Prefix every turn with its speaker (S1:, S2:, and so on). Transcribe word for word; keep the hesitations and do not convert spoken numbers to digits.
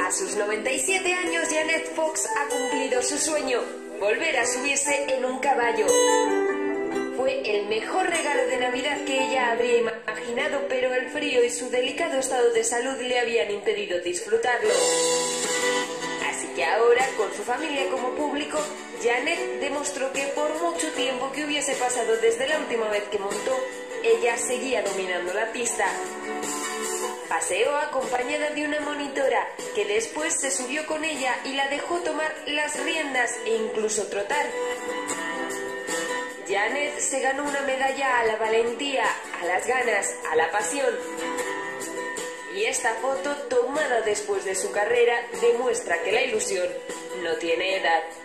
S1: A sus noventa y siete años, Jeanette Fox ha cumplido su sueño, volver a subirse en un caballo. Fue el mejor regalo de Navidad que ella habría imaginado, pero el frío y su delicado estado de salud le habían impedido disfrutarlo. Así que ahora, con su familia como público, Jeanette demostró que por mucho tiempo que hubiese pasado desde la última vez que montó, ella seguía dominando la pista. Paseó acompañada de una monitora, que después se subió con ella y la dejó tomar las riendas e incluso trotar. Jeanette se ganó una medalla a la valentía, a las ganas, a la pasión. Y esta foto, tomada después de su carrera, demuestra que la ilusión no tiene edad.